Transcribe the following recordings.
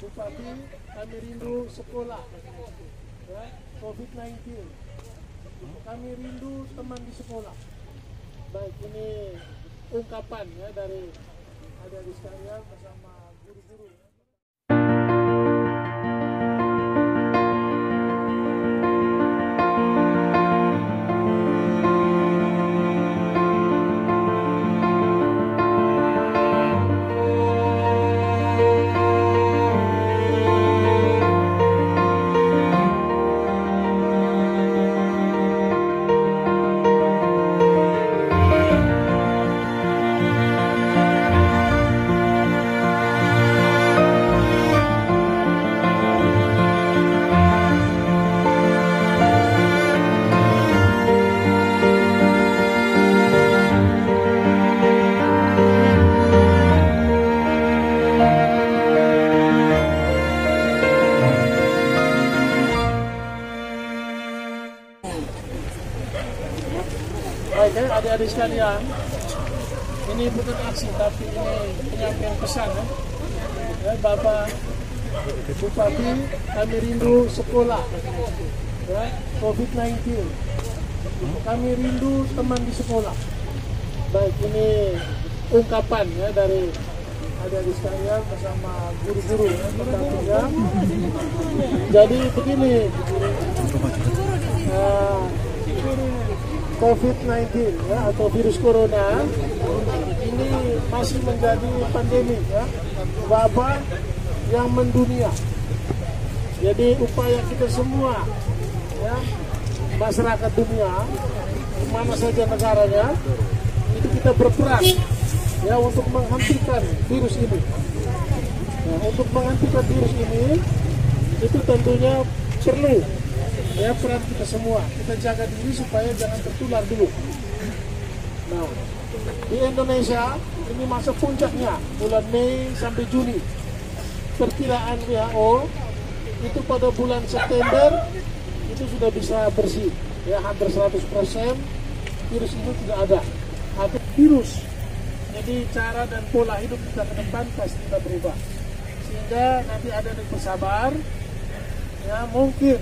Bupati, kami rindu sekolah, ya, COVID-19. Kami rindu teman di sekolah. Baik, ini ungkapan ya dari adik-adik sekalian bersama guru-guru. Baik, adik-adik sekalian, ini bukan aksi tapi ini penyampaian pesan ya. Bapak Bupati, kami rindu sekolah, ya, COVID-19. Kami rindu teman di sekolah. Baik, ini ungkapan ya dari adik-adik sekalian bersama guru-guru ya. Jadi begini, COVID-19 ya, atau virus corona ini masih menjadi pandemi ya, wabah yang mendunia. Jadi upaya kita semua ya, masyarakat dunia mana saja negaranya, itu kita berperan ya untuk menghentikan virus ini. Nah, untuk menghentikan virus ini itu tentunya perlu ya peran kita semua. Kita jaga diri supaya jangan tertular dulu. Nah, di Indonesia ini masa puncaknya bulan Mei sampai Juni. Perkiraan WHO itu pada bulan September itu sudah bisa bersih ya, hampir 100% virus ini tidak ada. Ada virus. Jadi cara dan pola hidup kita ke depan pasti kita berubah. Sehingga nanti ada yang bersabar ya, mungkin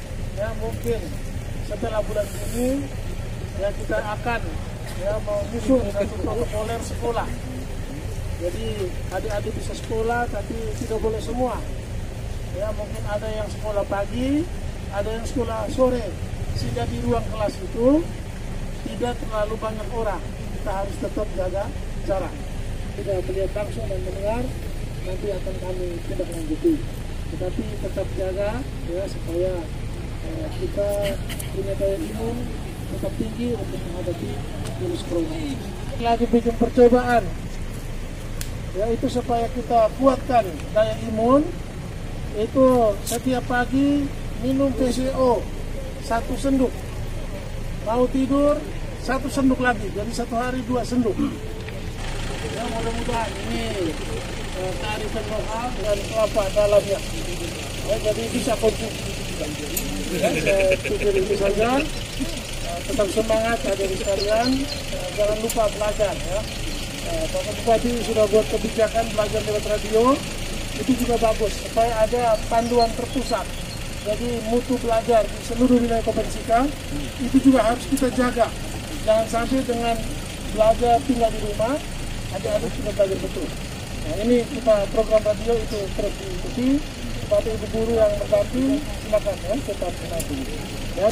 setelah bulan Juni ya kita akan ya menyusun satu protokoler sekolah. Jadi adik-adik bisa sekolah tapi tidak boleh semua. Ya mungkin ada yang sekolah pagi, ada yang sekolah sore. Sehingga di ruang kelas itu tidak terlalu banyak orang. Kita harus tetap jaga jarak. Tidak melihat langsung dan mendengar, nanti akan kami tidak lanjuti. Tetapi tetap jaga ya supaya kita punya daya imun tetap tinggi untuk menghadapi virus corona. Lagi bikin percobaan, ya itu supaya kita kuatkan daya imun. Itu setiap pagi minum PCO 1 senduk, mau tidur 1 senduk lagi, jadi 1 hari 2 senduk. Ya mudah-mudahan ini kearifan lokal dan kelapa dalamnya. Ya, jadi bisa konsumsi. Ya, saya pikir itu saja. Tetap semangat adik-adik sekalian. Jangan lupa belajar ya. Bapak Bupati sudah buat kebijakan belajar lewat radio. Itu juga bagus supaya ada panduan terpusat. Jadi mutu belajar di seluruh wilayah Kabupaten Sika itu juga harus kita jaga. Jangan sampai dengan belajar tinggal di rumah, adik-adik tidak belajar betul. Nah, ini kita program radio itu terus diikuti. Bapak Ibu guru yang berganti silakan ya tetap menanti. Ya.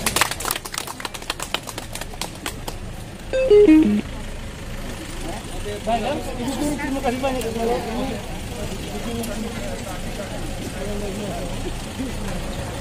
Baik, Ibu guru terima kasih banyak ya.